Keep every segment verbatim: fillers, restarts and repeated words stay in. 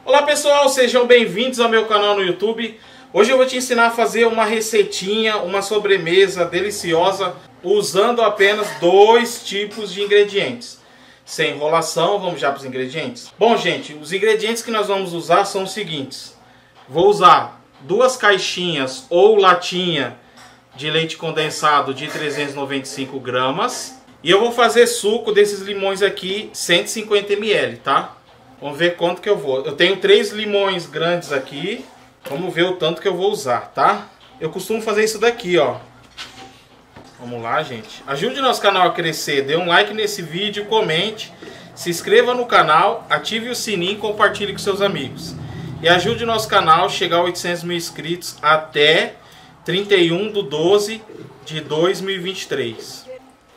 Olá pessoal, sejam bem-vindos ao meu canal no YouTube. Hoje eu vou te ensinar a fazer uma receitinha, uma sobremesa deliciosa usando apenas dois tipos de ingredientes. Sem enrolação, vamos já para os ingredientes. Bom gente, os ingredientes que nós vamos usar são os seguintes. Vou usar duas caixinhas ou latinha de leite condensado de trezentos e noventa e cinco gramas. E eu vou fazer suco desses limões aqui, cento e cinquenta mililitros, tá? Vamos ver quanto que eu vou. Eu tenho três limões grandes aqui. Vamos ver o tanto que eu vou usar, tá? Eu costumo fazer isso daqui, ó. Vamos lá, gente. Ajude nosso canal a crescer. Dê um like nesse vídeo, comente, se inscreva no canal, ative o sininho e compartilhe com seus amigos. E ajude nosso canal a chegar a oitocentos mil inscritos até trinta e um de doze de dois mil e vinte e três.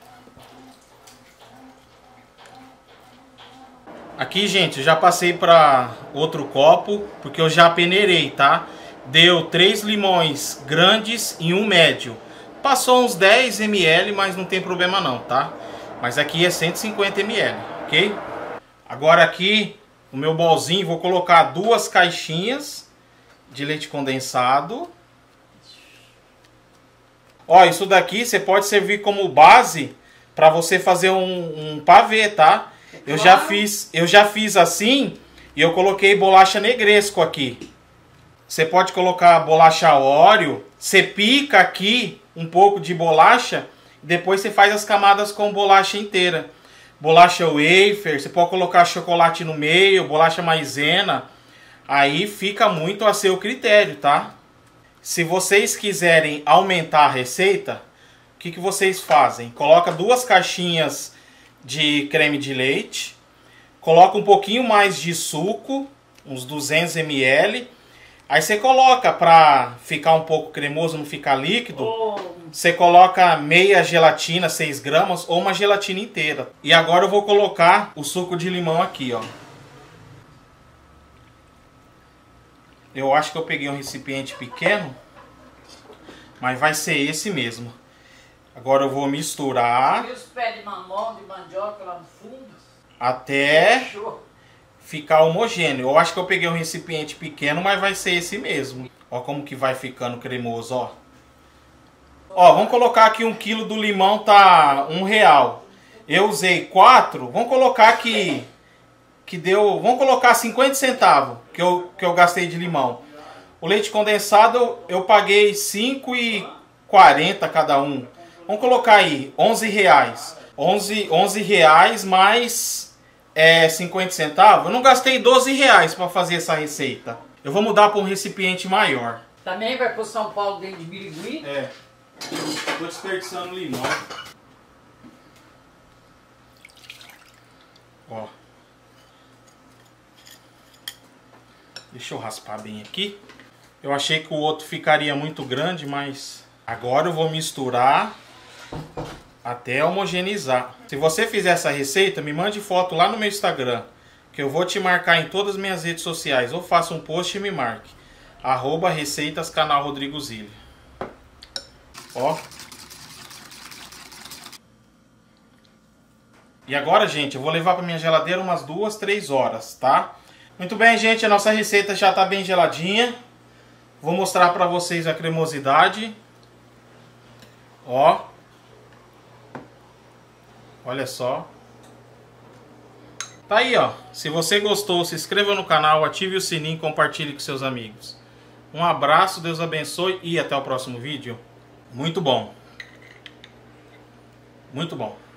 Aqui, gente, eu já passei para outro copo, porque eu já peneirei, tá? Deu três limões grandes e um médio. Passou uns dez mililitros, mas não tem problema não, tá? Mas aqui é cento e cinquenta mililitros, ok? Agora aqui, no meu bolzinho, vou colocar duas caixinhas de leite condensado. Ó, isso daqui você pode servir como base para você fazer um, um pavê, tá? Eu já fiz, eu já fiz assim e eu coloquei bolacha negresco aqui. Você pode colocar bolacha Oreo, você pica aqui um pouco de bolacha, depois você faz as camadas com bolacha inteira. Bolacha wafer, você pode colocar chocolate no meio, bolacha maisena, aí fica muito a seu critério, tá? Se vocês quiserem aumentar a receita, o que, que vocês fazem? Coloca duas caixinhas de creme de leite, coloca um pouquinho mais de suco, uns duzentos mililitros, aí você coloca para ficar um pouco cremoso, não ficar líquido, oh. Você coloca meia gelatina, seis gramas, ou uma gelatina inteira. E agora eu vou colocar o suco de limão aqui, ó. Eu acho que eu peguei um recipiente pequeno, mas vai ser esse mesmo. Agora eu vou misturar. E os pés de mamão, de mandioca lá no fundo? Até Fechou. Ficar homogêneo. Eu acho que eu peguei um recipiente pequeno, mas vai ser esse mesmo. Ó como que vai ficando cremoso, ó. Ó, vamos colocar aqui um quilo do limão, tá um real. Eu usei quatro, vamos colocar aqui, que deu, vamos colocar cinquenta centavos que eu, que eu gastei de limão. O leite condensado eu paguei cinco e quarenta cada um. Vamos colocar aí onze reais. onze, onze reais mais é, cinquenta centavos. Eu não gastei doze reais para fazer essa receita. Eu vou mudar para um recipiente maior. Também vai para São Paulo dentro de Birigui? É. Estou desperdiçando limão. Ó. Deixa eu raspar bem aqui. Eu achei que o outro ficaria muito grande, mas agora eu vou misturar até homogeneizar. Se você fizer essa receita, me mande foto lá no meu Instagram, que eu vou te marcar em todas as minhas redes sociais. Ou faça um post e me marque. Arroba Receitas Canal Rodrigo Zilli. Ó. E agora, gente, eu vou levar para minha geladeira umas duas, três horas, tá? Muito bem, gente, a nossa receita já está bem geladinha. Vou mostrar para vocês a cremosidade. Ó. Olha só. Tá aí, ó. Se você gostou, se inscreva no canal, ative o sininho e compartilhe com seus amigos. Um abraço, Deus abençoe e até o próximo vídeo. Muito bom. Muito bom.